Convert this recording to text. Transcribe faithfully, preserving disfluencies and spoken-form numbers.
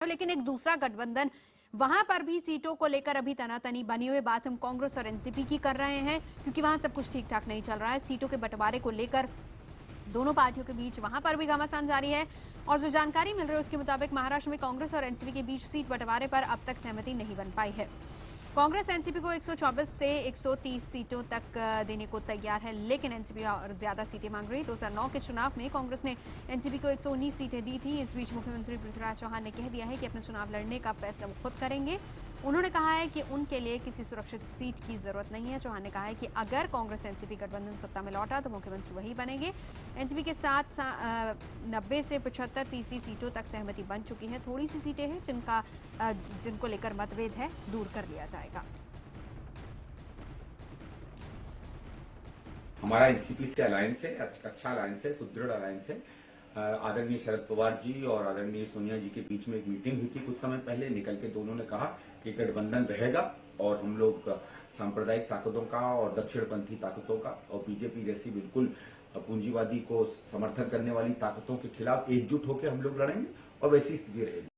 लेकिन एक दूसरा गठबंधन वहां पर भी सीटों को लेकर अभी तनातनी बनी हुई। बात हम कांग्रेस और एनसीपी की कर रहे हैं क्योंकि वहां सब कुछ ठीक ठाक नहीं चल रहा है। सीटों के बंटवारे को लेकर दोनों पार्टियों के बीच वहां पर भी घमासान जारी है और जो जानकारी मिल रही है उसके मुताबिक महाराष्ट्र में कांग्रेस और एनसीपी के बीच सीट बंटवारे पर अब तक सहमति नहीं बन पाई है। कांग्रेस एनसीपी को एक सौ चौबीस से एक सौ तीस सीटों तक देने को तैयार है, लेकिन एनसीपी और ज्यादा सीटें मांग रही है। दो हज़ार नौ के चुनाव में कांग्रेस ने एनसीपी को एक सौ उन्नीस सीटें दी थी। इस बीच मुख्यमंत्री पृथ्वीराज चौहान ने कह दिया है कि अपने चुनाव लड़ने का फैसला वो खुद करेंगे। उन्होंने कहा है कि उनके लिए किसी सुरक्षित सीट की जरूरत नहीं है। चौहान ने कहा है कि अगर कांग्रेस एनसीपी गठबंधन सत्ता में लौटा तो मुख्यमंत्री वही बनेंगे। एनसीपी के साथ नब्बे से पचहत्तर फीसदी सीटों तक सहमति बन चुकी है। थोड़ी सी सीटें हैं जिनका जिनको लेकर मतभेद है, दूर कर लिया जाएगा। हमारा एनसीपी से अलायंस है, अच्छा अलायंस है, सुदृढ़ अलायंस है। आदरणीय शरद पवार जी और आदरणीय सोनिया जी के बीच में एक मीटिंग हुई थी कुछ समय पहले। निकल के दोनों ने कहा कि गठबंधन रहेगा और हम लोग सांप्रदायिक ताकतों का और दक्षिणपंथी ताकतों का और बीजेपी जैसी बिल्कुल पूंजीवादी को समर्थन करने वाली ताकतों के खिलाफ एकजुट होकर हम लोग लड़ेंगे और वैसी स्थिति रहेगी।